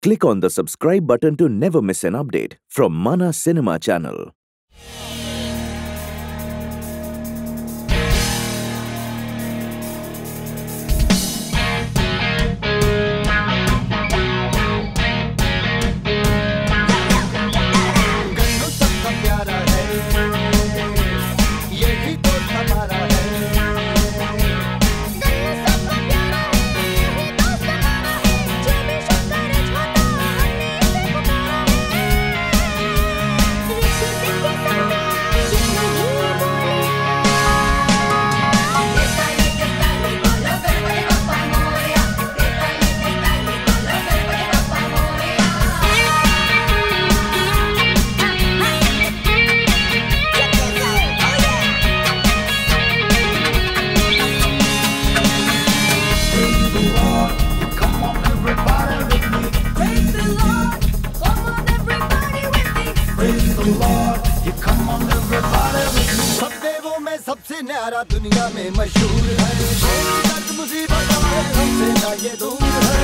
Click on the subscribe button to never miss an update from Manna Cinema channel. Gannu सबका प्यारा है, यही तो हमारा है। गन्नू सबका प्यारा है, यही दोस्त हमारा है। जो भी शब्द रच होता हमने इसे पुकारा है। रिश्ते के साथ जिंदगी बोले देताली बोलो गणपति बप्पा मोरया। देताली बोलो Ganpati Bappa Morya. Come on everybody with me, Praise the Lord, come on everybody with me. praise the Lord. You come on everybody with me. सब देवों में सबसे न्यारा दुनिया में मशहूर है। कोई दर्द मुसीबत आए हमसे ना ये दूर है।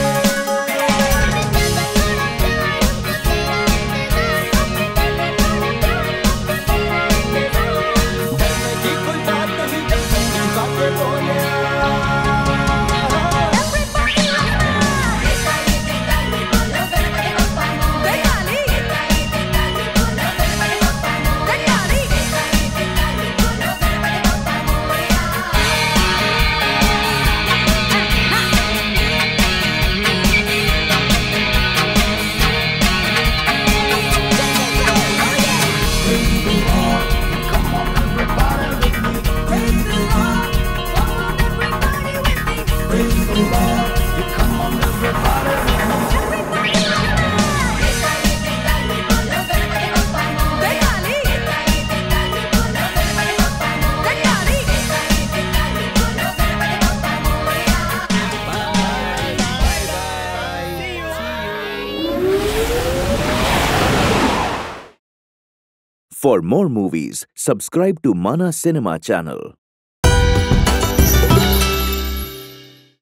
डरने की कोई बात नहीं, झुका के बोले देताली बोलो गणपति बप्पा मोरया। देताली बोलो गणपति बप्पा मोरया। देताली बोलो Ganpati Bappa Morya. come on everybody with me, Praise the Lord, come on everybody with me. praise the Lord. You come on everybody with me. देताली बोलो गणपति बप्पा मोरया। देताली बोलो गणपति बप्पा मोरया। देताली बोलो Ganpati Bappa Morya. For more movies, subscribe to Manna Cinema channel.